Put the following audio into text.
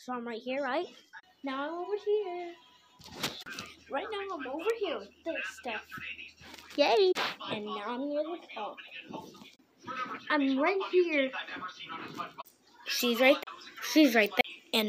So I'm right here, right? Now I'm over here. Right now I'm over here with this stuff. Yay! And now I'm near the top. I'm right here. She's right